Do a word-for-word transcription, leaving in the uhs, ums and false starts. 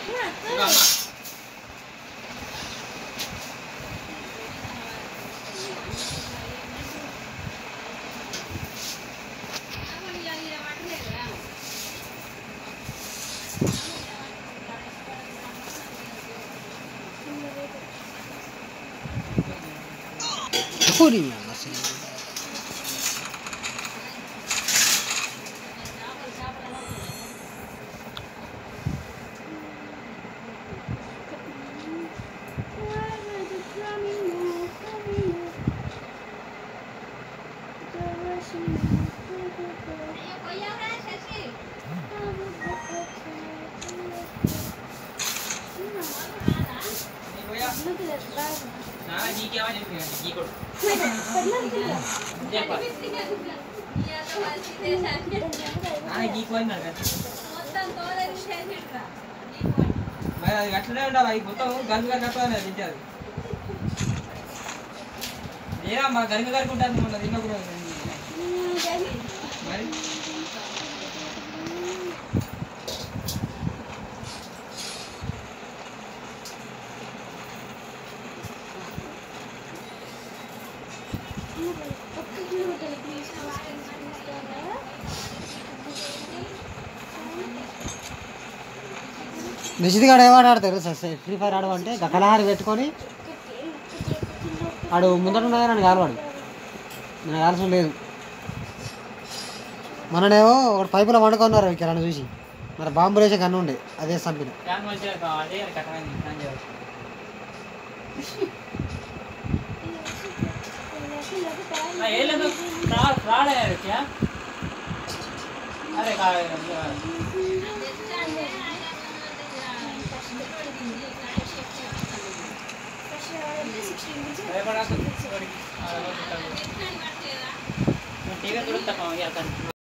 Puri ya masih. Nah, ji क्या वाली है? जी को. Nah, ji को ना कर. मैं गठले उड़ा भाई बोलता हूँ गंद का कटवा ना दीजिए. ये ना माँ घर में घर कुटा तुम ना दिनो कुटा. भाई. నిషిత్ గాడు ఏవాడు ఆడతారు ఫ్రీ ఫైర్ ఆడమంటే కలహారి పెట్టుకొని ఆడు ముందట ఉన్నదా నన్ను కాలవాడు నేను కాల్సిన లేదు మననేమో ఒక పైపులో వండుకున్నారు ఇక్కడ చూసి మరి బాంబులు వేసే కన్ను ఉండే అదే సంపిన टीवी तुरंत पाऊंगी